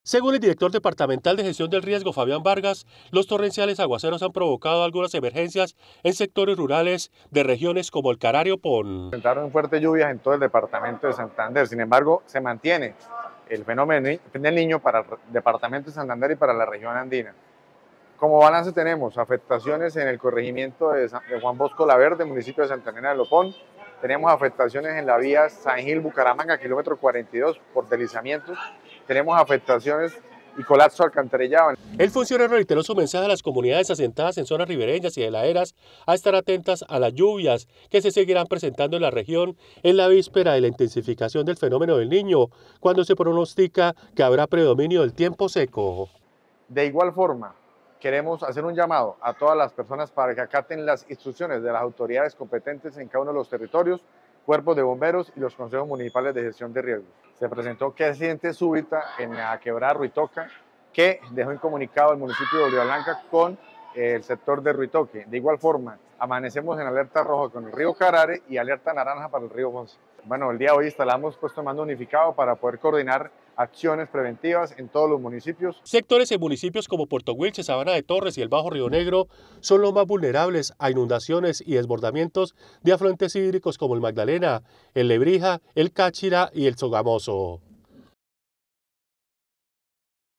Según el director departamental de gestión del riesgo, Fabián Vargas, los torrenciales aguaceros han provocado algunas emergencias en sectores rurales de regiones como el Carario-Pón. Presentaron fuertes lluvias en todo el departamento de Santander, sin embargo, se mantiene el fenómeno del niño para el departamento de Santander y para la región andina. Como balance tenemos afectaciones en el corregimiento de Juan Bosco La Verde, municipio de Santa Elena de Lopón. Tenemos afectaciones en la vía San Gil-Bucaramanga, kilómetro 42, por deslizamientos. Tenemos afectaciones y colapso alcantarillado. El funcionario reiteró su mensaje a las comunidades asentadas en zonas ribereñas y de laderas a estar atentas a las lluvias que se seguirán presentando en la región en la víspera de la intensificación del fenómeno del Niño, cuando se pronostica que habrá predominio del tiempo seco. De igual forma, queremos hacer un llamado a todas las personas para que acaten las instrucciones de las autoridades competentes en cada uno de los territorios, cuerpos de bomberos y los consejos municipales de gestión de riesgos. Se presentó que accidente súbita en la quebrada Ruitoca que dejó incomunicado el municipio de Floridablanca con el sector de Ruitoque. De igual forma, amanecemos en alerta roja con el río Carare y alerta naranja para el río Fonse. Bueno, el día de hoy instalamos puesto de mando unificado para poder coordinar acciones preventivas en todos los municipios. Sectores en municipios como Puerto Wilches, Sabana de Torres y el Bajo Río Negro son los más vulnerables a inundaciones y desbordamientos de afluentes hídricos como el Magdalena, el Lebrija, el Cáchira y el Sogamoso.